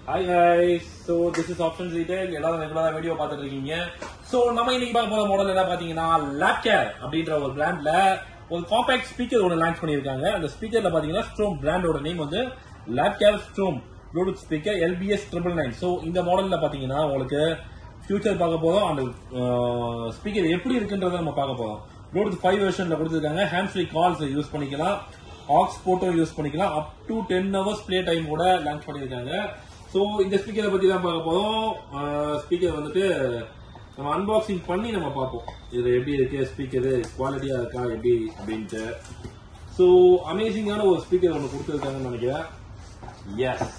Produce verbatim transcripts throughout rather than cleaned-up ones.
Hi guys, so this is Options Retail. எல்லாரும் ரெகுலரா video பார்த்துட்டு இருக்கீங்க. So நம்ம இன்னைக்கு பார்க்க போற மாடல் என்ன பாத்தீங்கன்னா Lapcare அப்படின்ற ஒரு பிராண்ட்ல ஒரு காம்பாக்ட் ஸ்பீக்கர் ஒன்னு லான்ச் பண்ணிருக்காங்க. அந்த ஸ்பீக்கர்ல பாத்தீங்கன்னா ஸ்ட்ரோம் பிராண்டோட நேம் வந்து Lapcare storm Bluetooth speaker L B S nine nine nine. So இந்த மாடல்ல பாத்தீங்கன்னா உங்களுக்கு ஃபியூச்சர் பார்க்க போறோம். அந்த ஸ்பீக்கர் எப்படி இருக்குன்றத நம்ம பார்க்க போறோம். ப்ளூடூத் five வெர்ஷன்ல கொடுத்திருக்காங்க. ஹேண்ட் ஃப்ரீ கால்ஸ் யூஸ் பண்ணிக்கலாம். ஆக்ஸ் போட்டோ யூஸ் பண்ணிக்கலாம். Up to ten hours play time கூட லான்ச் பண்ணிருக்காங்க. சோ இந்த ஸ்பீக்கரை பத்தி தான் பார்க்க போறோம். ஸ்பீக்கர் வந்துட்டு நம்ம அன்பாக்சிங் பண்ணி நம்ம பார்ப்போம். இது எப்படி இருக்கு ஸ்பீக்கர், குவாலிட்டியா இருக்கா எப்படி அப்படின்ட்டு. சோ அமேசிங்கான ஒரு ஸ்பீக்கர் ஒன்று கொடுத்துருக்காங்கன்னு நினைக்கிறேன். எஸ்,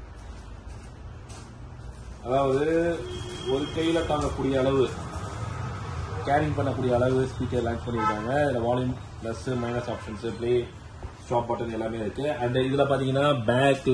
அதாவது ஒரு கையில தாங்கக்கூடிய அளவு, கேரிங் பண்ணக்கூடிய அளவு ஸ்பீக்கர் லான்ச் பண்ணியிருக்காங்க. இதுல volume plus minus options, play, stop button எல்லாமே இருக்கு. அண்ட் இதுல பாத்தீங்கன்னா பேக்ல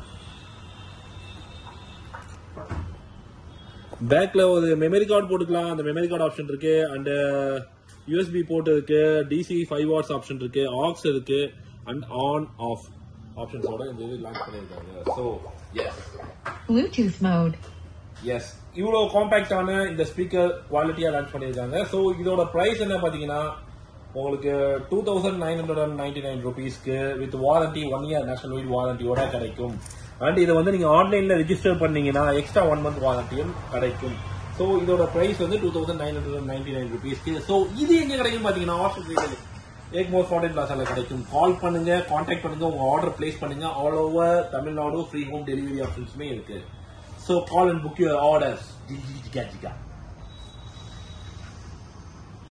பேக்ல ஒரு மெமரி கார்டு போட்டுக்கலாம். அந்த மெமரி கார்டு ஆப்ஷன் இருக்கு. அண்ட் யூஎஸ்பி போர்ட் இருக்கு. டிசி ஃபைவ் வாட்ஸ் ஆப்ஷன் இருக்கு. ஆக்ஸ் இருக்கு. அண்ட் ஆன் ஆஃப் ஆப்ஷன்ஸோட இந்த இது லான்ச் பண்ணிருக்காங்க. So yes, Bluetooth mode. Yes, இவ்வளவு காம்பாக்டான இந்த ஸ்பீக்கர் குவாலிட்டியா லான்ச் பண்ணிருக்காங்க. சோ இதோட பிரைஸ் என்ன பாத்தீங்கன்னா உங்களுக்கு two thousand nine hundred ninety nine ருபீஸ்க்கு with warranty, one year national wide வாரண்டியோட கிடைக்கும். அண்ட் இதை வந்து நீங்க ஆன்லைன்ல ரெஜிஸ்டர் பண்ணீங்கன்னா எக்ஸ்ட்ரா ஒன் மந்த் வாரண்டியும் கிடைக்கும். சோ இதோட பிரைஸ் வந்து two thousand nine hundred ninety nine ருபீஸ்க்கு. சோ இது எங்க கிடைக்கும் பாத்தீங்கன்னா ஆப்ஷன் ரீட்டைல் ஏக்மோர் ஃபார்டன் பிளாசால கிடைக்கும். கால் பண்ணுங்க, கான்டாக்ட் பண்ணுங்க, உங்க ஆர்டர் பிளேஸ் பண்ணுங்க. All over Tamil Nadu free home delivery ஆப்ஷன்ஸுமே இருக்கு. So call and book your orders.